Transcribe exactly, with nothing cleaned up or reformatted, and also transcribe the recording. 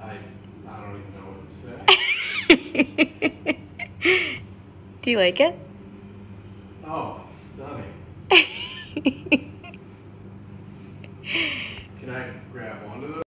I, I don't even know what to say. Do you like it? Oh, it's stunning.